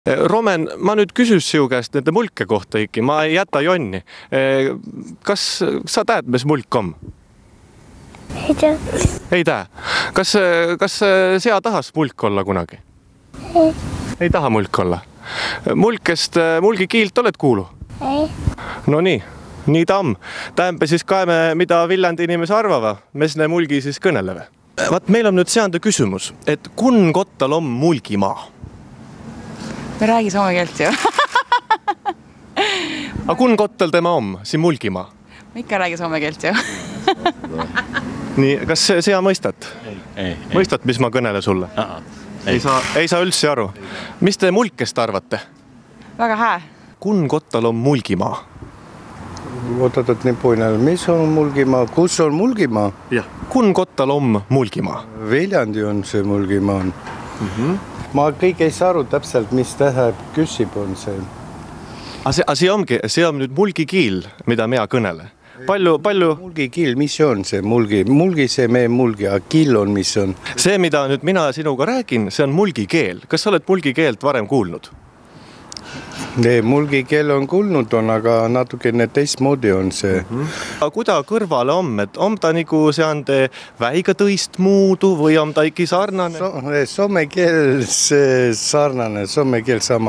Romen, ma nüüd küsis sinu käest nende mulke kohta ikka, ma ei jäta jonni. Kas sa tead, mis mulk on? Ei tea. Ei tea. Kas sea tahas mulk olla kunagi? Ei taha mulk olla. Mulkest, mulgikiilt oled kuulu? Ei. No nii ta on. Tähempe siis kaeme, mida Viljandi inimese arvava, mes ne mulgi siis kõneleve. Vaat meil on nüüd seande küsimus, et kun kottal on mulgimaa? Me räägi soome keelt ju. A kun kottal tema on, siin mulgimaa? Me ikka räägi soome keelt ju. Nii, kas sea mõistat? Ei. Mõistat, mis ma kõnele sulle? Ei saa üldse aru. Mis te mulkest arvate? Väga hää. Kun kottal on mulgimaa? Otatat nii puinal, mis on mulgimaa? Kus on mulgimaa? Jah. Kun kottal on mulgimaa? Viljandi on see mulgimaa. Ma kõik ei saa aru täpselt, mis tähendab küsib on see. See on nüüd mulgikiil, mida mina kõnele. Palju... Mulgikiil, mis on see mulgi? Mulgi see meie mulgi, aga kiil on, mis on? See, mida nüüd mina sinuga räägin, see on mulgikeel. Kas sa oled mulgikeelt varem kuulnud? Mulgikeel on kuulnud, aga natukene teistmoodi on see. Kuida kõrvale on, et on ta nagu seande väiga tõist muudu või on ta ikka sarnane? Soome keel sarnane, soome keel sama.